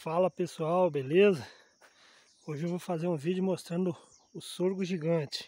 Fala pessoal, beleza? Hoje eu vou fazer um vídeo mostrando o sorgo gigante.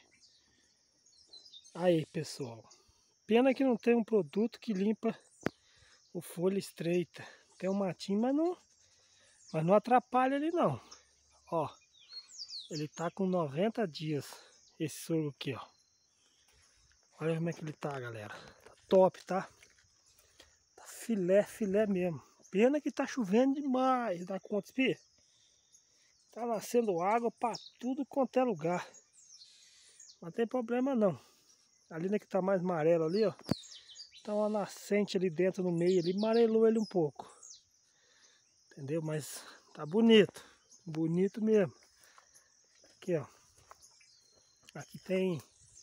Aí pessoal, pena que não tem um produto que limpa o folha estreita. Tem um matinho, mas não atrapalha ele não. Ó, ele tá com 90 dias, esse sorgo aqui, ó. Olha como é que ele tá, galera. Tá top, tá? Tá filé, filé mesmo. Pena que tá chovendo demais, dá conta, Pi? Tá nascendo água pra tudo quanto é lugar. Não tem problema não. Ali, né, que tá mais amarelo ali, ó. Tá uma nascente ali dentro no meio ali, amarelou ele um pouco. Entendeu? Mas tá bonito. Bonito mesmo. Aqui, ó. Aqui tem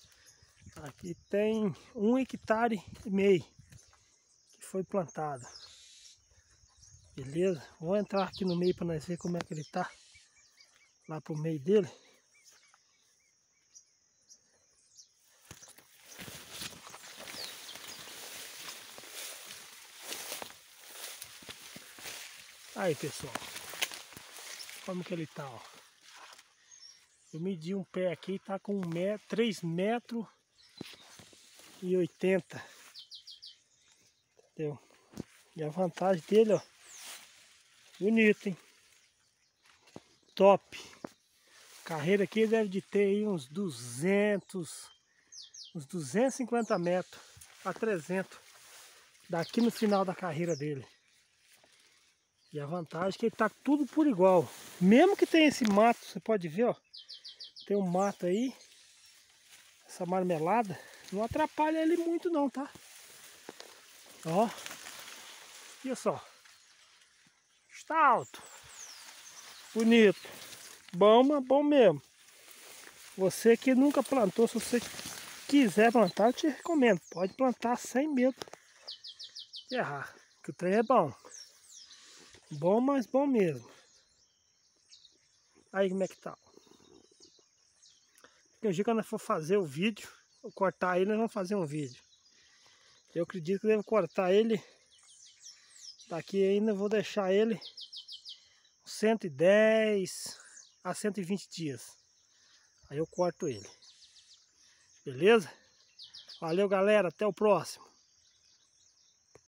1,5 hectare que foi plantado. Beleza? Vou entrar aqui no meio para nós ver como é que ele tá. Lá pro meio dele. Aí pessoal, como que ele tá, ó. Eu medi um pé aqui, tá com 3 metros e 80. Entendeu? E a vantagem dele, ó, bonito, hein? Top. Carreira aqui deve de ter aí uns 250 metros a 300 daqui no final da carreira dele. E a vantagem é que ele tá tudo por igual. Mesmo que tenha esse mato, você pode ver, ó. Tem um mato aí. Essa marmelada. Não atrapalha ele muito não, tá? Ó. Olha só. Está alto. Bonito. Bom, mas bom mesmo. Você que nunca plantou, se você quiser plantar, eu te recomendo. Pode plantar sem medo de errar. Que o trem é bom. Bom, mas bom mesmo. Aí como é que tá? Porque o dia que eu for fazer o vídeo, vou cortar ele, nós vamos fazer um vídeo. Eu acredito que eu devo cortar ele. Daqui ainda vou deixar ele 110 a 120 dias. Aí eu corto ele. Beleza? Valeu galera, até o próximo.